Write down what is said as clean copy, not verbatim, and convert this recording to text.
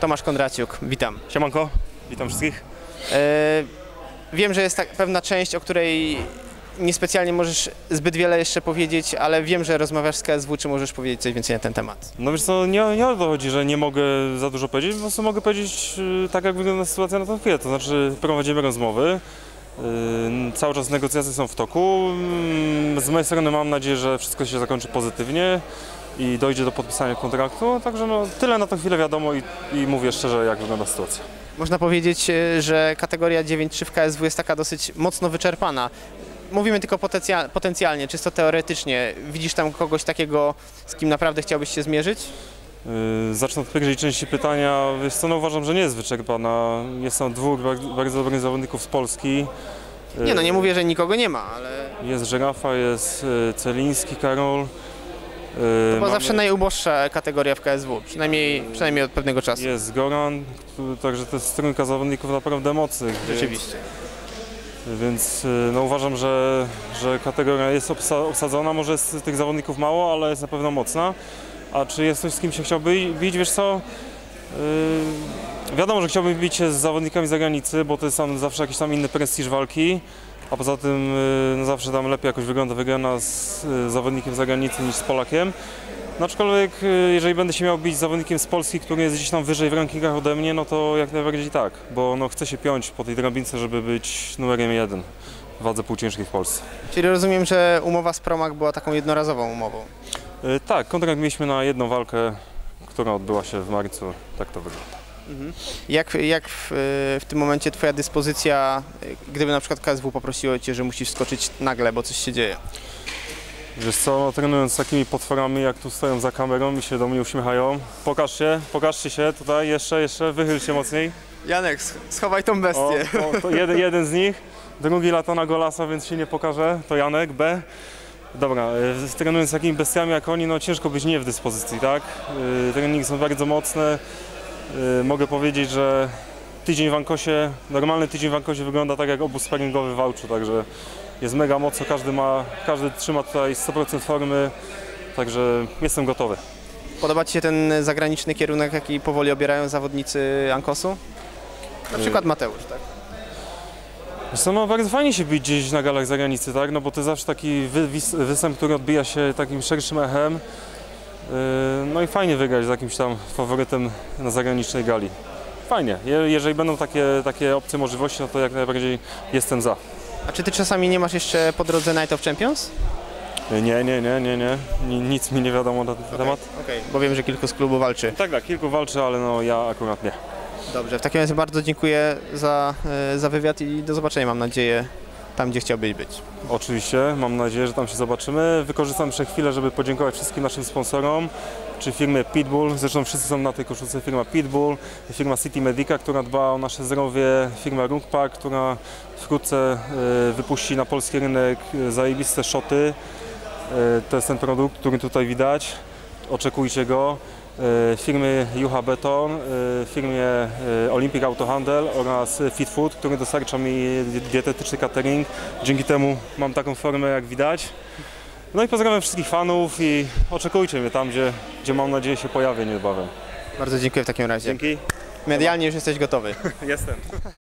Tomasz Kondraciuk, witam. Siemanko, witam wszystkich. Wiem, że jest pewna część, o której niespecjalnie możesz zbyt wiele jeszcze powiedzieć, ale wiem, że rozmawiasz z KSW, czy możesz powiedzieć coś więcej na ten temat? No wiesz co, nie o to chodzi, że nie mogę za dużo powiedzieć, po prostu mogę powiedzieć tak, jak wygląda sytuacja na tą chwilę, to znaczy prowadzimy rozmowy, cały czas negocjacje są w toku, z mojej strony mam nadzieję, że wszystko się zakończy pozytywnie i dojdzie do podpisania kontraktu, także no, tyle na tą chwilę wiadomo i mówię szczerze, jak wygląda sytuacja. Można powiedzieć, że kategoria 9.3 w KSW jest taka dosyć mocno wyczerpana. Mówimy tylko potencjalnie, czysto teoretycznie. Widzisz tam kogoś takiego, z kim naprawdę chciałbyś się zmierzyć? Zacznę od pierwszej części pytania. Wiesz co, no uważam, że nie jest wyczerpana. Jest tam dwóch bardzo dobrych zawodników z Polski. Nie mówię, że nikogo nie ma, ale... Jest Żerafa, jest Celiński, Karol. To była zawsze najuboższa kategoria w KSW, przynajmniej od pewnego czasu. Jest Goran, także to jest trójka zawodników naprawdę mocnych. Rzeczywiście. Więc no, uważam, że kategoria jest obsadzona, może jest tych zawodników mało, ale jest na pewno mocna. A czy jest ktoś, z kim się chciałby bić? Wiesz co? Wiadomo, że chciałbym bić się z zawodnikami z zagranicy, bo to jest tam zawsze jakiś tam inny prestiż walki. A poza tym no, zawsze tam lepiej jakoś wygląda wygrana z zawodnikiem z zagranicy niż z Polakiem. No, aczkolwiek jeżeli będę się miał bić z zawodnikiem z Polski, który jest gdzieś tam wyżej w rankingach ode mnie, no to jak najbardziej tak, bo no, chcę się piąć po tej drabince, żeby być numerem 1 w wadze półciężkiej w Polsce. Czyli rozumiem, że umowa z Promag była taką jednorazową umową? Tak, kontrakt mieliśmy na jedną walkę, która odbyła się w marcu, tak to wygląda. Jak w tym momencie Twoja dyspozycja, gdyby na przykład KSW poprosiło Cię, że musisz skoczyć nagle, bo coś się dzieje? Wiesz co, no, trenując z takimi potworami, jak tu stoją za kamerą i się do mnie uśmiechają, pokażcie się tutaj, jeszcze, wychyl się mocniej. Janek, schowaj tą bestię. To jeden z nich, drugi lata na golasa, więc się nie pokaże, to Janek, B. Dobra, trenując z takimi bestiami jak oni, no ciężko być nie w dyspozycji, tak? Treningi są bardzo mocne. Mogę powiedzieć, że normalny tydzień w Ankosie wygląda tak jak obóz sparingowy w Wałczu, także jest mega mocno, każdy trzyma tutaj 100% formy, także jestem gotowy. Podoba Ci się ten zagraniczny kierunek, jaki powoli obierają zawodnicy Ankosu? Na przykład Mateusz, tak? Wiesz co, no bardzo fajnie się bić gdzieś na galach zagranicy, tak? No bo to jest zawsze taki występ, który odbija się takim szerszym echem. No i fajnie wygrać z jakimś tam faworytem na zagranicznej gali. Fajnie, jeżeli będą takie opcje, możliwości, no to jak najbardziej jestem za. A czy Ty czasami nie masz jeszcze po drodze Night of Champions? Nie. Nic mi nie wiadomo na ten temat. Okej, bo wiem, że kilku z klubu walczy. Tak, kilku walczy, ale no ja akurat nie. Dobrze, w takim razie bardzo dziękuję za wywiad i do zobaczenia, mam nadzieję, tam gdzie chciałbyś być. Oczywiście, mam nadzieję, że tam się zobaczymy. Wykorzystam jeszcze chwilę, żeby podziękować wszystkim naszym sponsorom, czy firmie Pitbull, zresztą wszyscy są na tej koszulce, firma Pitbull, firma City Medica, która dba o nasze zdrowie, firma Rungpark, która wkrótce wypuści na polski rynek zajebiste szoty. To jest ten produkt, który tutaj widać, oczekujcie go. Firmy Jucha Beton, firmie Olympic Auto Handel oraz Fit Food, który dostarcza mi dietetyczny catering. Dzięki temu mam taką formę, jak widać. No i pozdrawiam wszystkich fanów i oczekujcie mnie tam, gdzie mam nadzieję się pojawię niebawem. Bardzo dziękuję w takim razie. Dzięki. Medialnie już jesteś gotowy. Jestem.